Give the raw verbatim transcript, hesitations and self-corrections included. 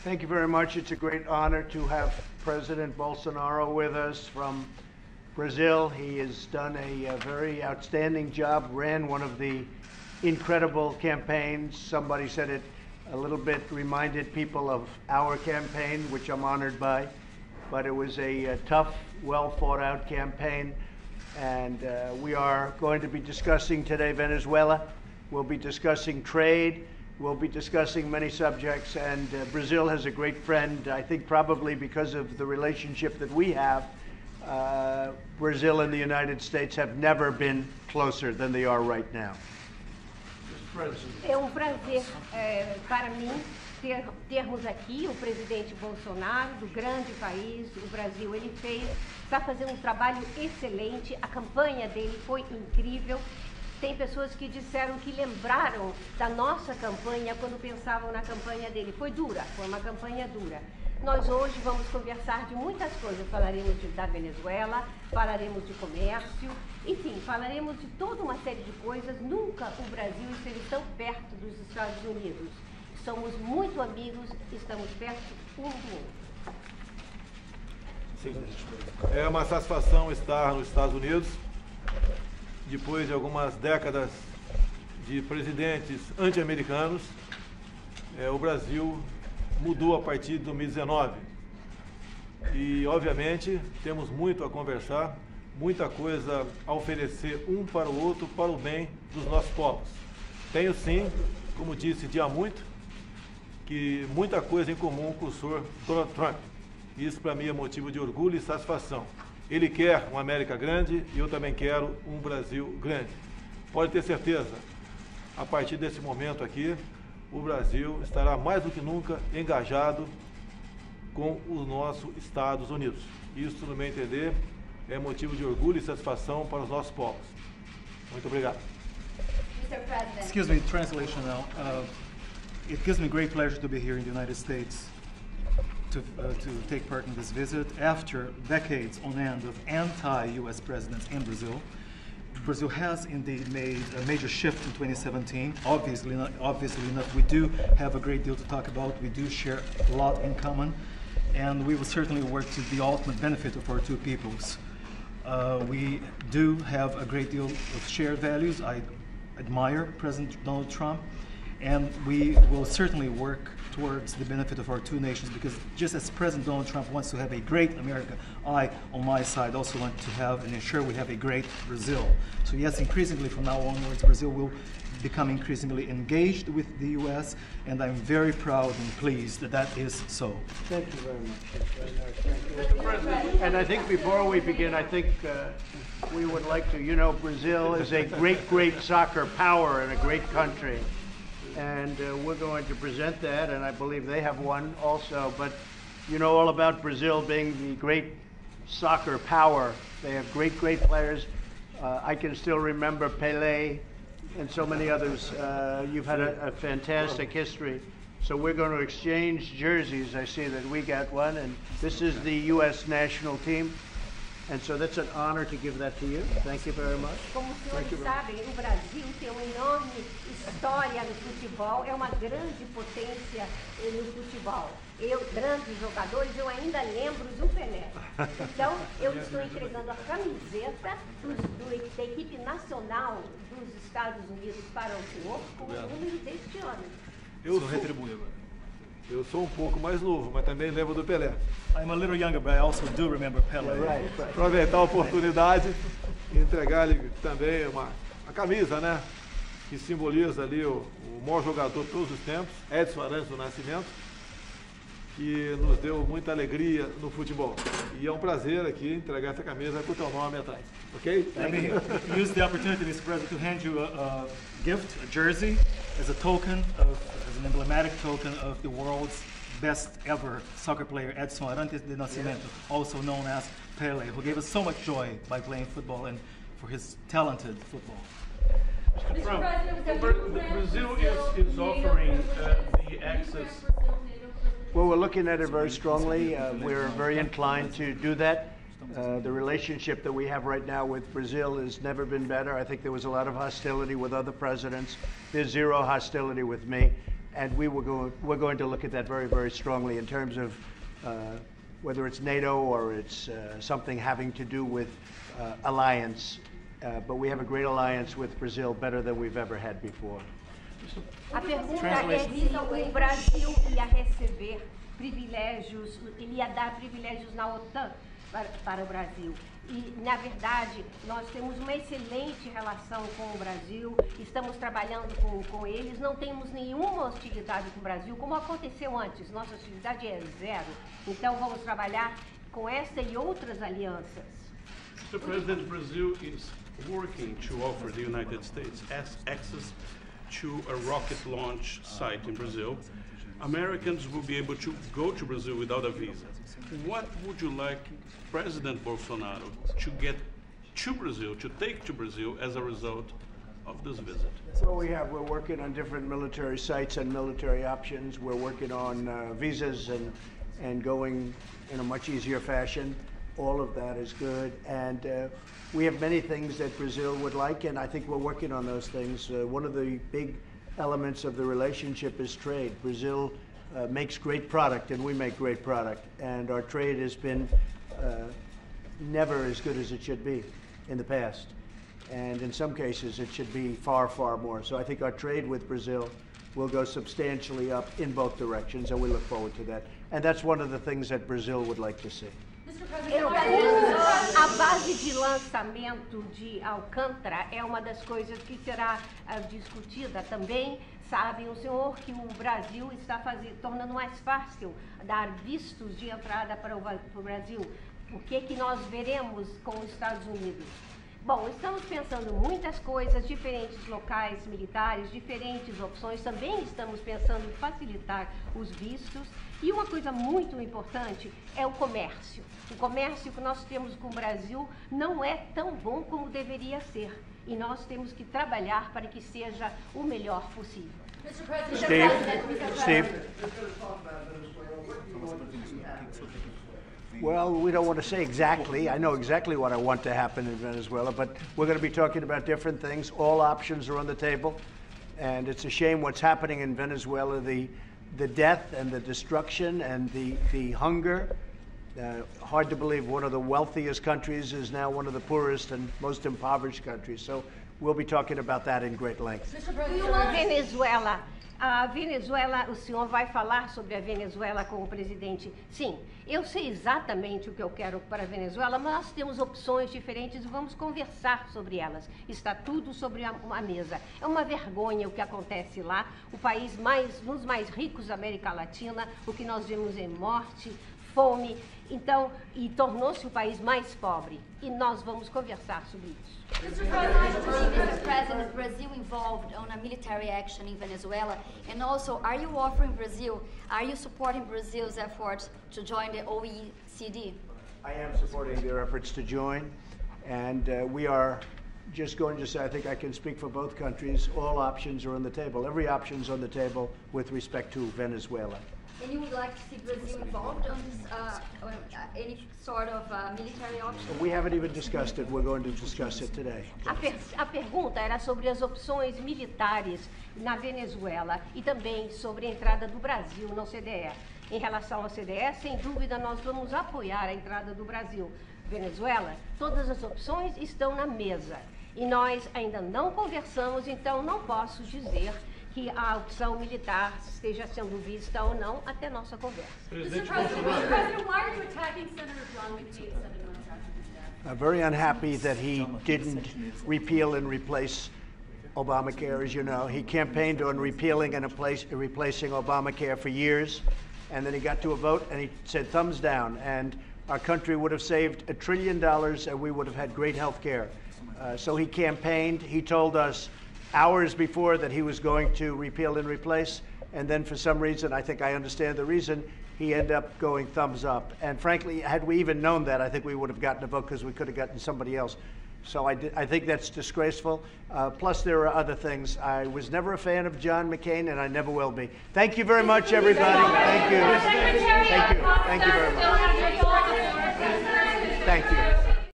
Thank you very much. It's a great honor to have President Bolsonaro with us from Brazil. He has done a, a very outstanding job, ran one of the incredible campaigns. Somebody said it a little bit reminded people of our campaign, which I'm honored by. But it was a, a tough, well thought out campaign. And uh, we are going to be discussing today Venezuela. We'll be discussing trade. We'll be discussing many subjects, and uh, Brazil has a great friend. I think probably because of the relationship that we have, uh, Brazil and the United States have never been closer than they are right now. É um prazer é, para mim ter, termos aqui o presidente Bolsonaro, do grande país, o Brasil. Ele fez, está fazendo um trabalho excelente, a campanha dele foi incrível. Tem pessoas que disseram que lembraram da nossa campanha quando pensavam na campanha dele. Foi dura, foi uma campanha dura. Nós hoje vamos conversar de muitas coisas. Falaremos de, da Venezuela, falaremos de comércio, enfim, falaremos de toda uma série de coisas. Nunca o Brasil esteve tão perto dos Estados Unidos. Somos muito amigos, estamos perto um do outro. Sim. É uma satisfação estar nos Estados Unidos. Depois de algumas décadas de presidentes anti-americanos, é, o Brasil mudou a partir de dois mil e dezenove. E, obviamente, temos muito a conversar, muita coisa a oferecer um para o outro, para o bem dos nossos povos. Tenho, sim, como disse dia muito, que muita coisa em comum com o senhor Donald Trump. Isso, para mim, é motivo de orgulho e satisfação. Ele quer uma América grande e eu também quero um Brasil grande. Pode ter certeza, a partir desse momento aqui, o Brasil estará mais do que nunca engajado com os nossos Estados Unidos. Isso, no meu entender, é motivo de orgulho e satisfação para os nossos povos. Muito obrigado. mister President. Excuse me, translation now. Uh, it gives me great pleasure to be here in the United States. To, uh, to take part in this visit after decades on end of anti-U S presidents in Brazil. Brazil has indeed made a major shift in twenty seventeen. Obviously, not, obviously enough, we do have a great deal to talk about. We do share a lot in common, and we will certainly work to the ultimate benefit of our two peoples. Uh, we do have a great deal of shared values. I admire President Donald Trump, and we will certainly work towards the benefit of our two nations, because just as President Donald Trump wants to have a great America, I, on my side, also want to have and ensure we have a great Brazil. So yes, increasingly from now onwards, Brazil will become increasingly engaged with the U S, and I'm very proud and pleased that that is so. Thank you very much. Thank you. And I think before we begin, I think uh, we would like to, you know, Brazil is a great, great soccer power and a great country. And uh, we're going to present that, and I believe they have one also. But you know all about Brazil being the great soccer power. They have great, great players. Uh, I can still remember Pelé and so many others. Uh, you've had a, a fantastic history. So we're going to exchange jerseys. I see that we got one, and this is the U S national team. And so that's an honor to give that to you. Thank you very much. Como os senhores sabem, o Brasil tem uma enorme história no futebol, é uma grande potência no futebol. Eu, grandes jogadores, eu ainda lembro do Pelé. Então, eu estou entregando a camiseta dos, do, da equipe nacional dos Estados Unidos para o senhor com o número deste ano. Eu sou retribuído agora. Eu sou um pouco mais novo, mas também lembro do Pelé. I'm a little younger, but I also do remember Pelé. Yeah, right, right. Aproveitar a oportunidade e entregar-lhe também uma, a camisa, né? Que simboliza ali o, o maior jogador de todos os tempos, Edson Arantes do Nascimento, que nos deu muita alegria no futebol. E é um prazer aqui entregar essa camisa com o teu nome atrás. Ok? Let me use the opportunity, Mister President, to hand you a, a gift, a jersey, as a token, of, as an emblematic token of the world's best ever soccer player, Edson Arantes de Nascimento, yes, also known as Pelé, who gave us so much joy by playing football and for his talented football. Mister President, Brazil is, is offering uh, the access. Well, we're looking at it very strongly. Uh, we're very inclined to do that. Uh, the relationship that we have right now with Brazil has never been better. I think there was a lot of hostility with other presidents. There's zero hostility with me. and we were going, we're going to look at that very, very strongly in terms of uh, whether it's NATO or it's uh, something having to do with uh, alliance. Uh, but we have a great alliance with Brazil, better than we've ever had before. A pergunta é se o Brasil ia receber privilégios, ele ia dar privilégios na OTAN para, para o Brasil. E, na verdade, nós temos uma excelente relação com o Brasil, estamos trabalhando com, com eles, não temos nenhuma hostilidade com o Brasil, como aconteceu antes, nossa hostilidade é zero. Então, vamos trabalhar com esta e outras alianças. Mister President, Brazil is working to offer the United States access to a rocket launch site in Brazil. Americans will be able to go to Brazil without a visa. What would you like President Bolsonaro to get to Brazil, to take to Brazil as a result of this visit? Well, we have, we're working on different military sites and military options. We're working on uh, visas and, and going in a much easier fashion. All of that is good. And uh, we have many things that Brazil would like, and I think we're working on those things. Uh, one of the big elements of the relationship is trade. Brazil uh, makes great product, and we make great product. And our trade has been uh, never as good as it should be in the past. And in some cases, it should be far, far more. So I think our trade with Brazil will go substantially up in both directions, and we look forward to that. And that's one of the things that Brazil would like to see. Eu, a base de lançamento de Alcântara é uma das coisas que será uh, discutida também. Sabe o senhor que o Brasil está fazendo, tornando mais fácil dar vistos de entrada para o, para o Brasil. O que que nós veremos com os Estados Unidos? Bom, estamos pensando muitas coisas, diferentes locais militares, diferentes opções. Também estamos pensando em facilitar os vistos. E uma coisa muito importante é o comércio. O comércio que nós temos com o Brasil não é tão bom como deveria ser. E nós temos que trabalhar para que seja o melhor possível. Steve, Steve. Well, we don't want to say exactly. I know exactly what I want to happen in Venezuela, but we're going to be talking about different things. All options are on the table, and it's a shame what's happening in Venezuela, the, the death and the destruction and the, the hunger. Uh, hard to believe one of the wealthiest countries is now one of the poorest and most impoverished countries. So we'll be talking about that in great length. Venezuela. A Venezuela, o senhor vai falar sobre a Venezuela com o presidente? Sim, eu sei exatamente o que eu quero para a Venezuela, mas nós temos opções diferentes e vamos conversar sobre elas. Está tudo sobre a, uma mesa. É uma vergonha o que acontece lá, o país mais, um dos mais ricos da América Latina, o que nós vemos em morte, fome, então, e tornou-se o país mais pobre. E nós vamos conversar sobre isso. Mister President, Mister President, Brazil involved on a military action in Venezuela, and also, are you offering Brazil, are you supporting Brazil's efforts to join the O E C D? I am supporting their efforts to join, and uh, we are just going to say, I think I can speak for both countries, all options are on the table. Every option is on the table with respect to Venezuela. And you would like to see Brazil involved on this, uh, on, uh, any sort of uh, military option? We haven't even discussed it. We're going to discuss it today. A, per a pergunta era sobre as opções militares na Venezuela e também sobre a entrada do Brasil no C D E. Em relação ao C D E, sem dúvida, nós vamos apoiar a entrada do Brasil. Venezuela, todas as opções estão na mesa. E nós ainda não conversamos, então não posso dizer que a opção militar esteja sendo vista ou não até nossa conversa. Mister President, Mister President, why are you attacking Senator John McCain seven months after his death? I'm very unhappy that he didn't repeal and replace Obamacare, as you know. He campaigned on repealing and replace, replacing Obamacare for years, and then he got to a vote and he said thumbs down, and our country would have saved a trillion dollars and we would have had great health care. Uh, so he campaigned, he told us hours before that he was going to repeal and replace, and then for some reason, I think I understand the reason, he ended up going thumbs up. And frankly, had we even known that, I think we would have gotten a vote because we could have gotten somebody else. So I, did, I think that's disgraceful. Uh, plus, there are other things. I was never a fan of John McCain, and I never will be. Thank you very much, everybody. Thank you. Thank you. Thank you very much.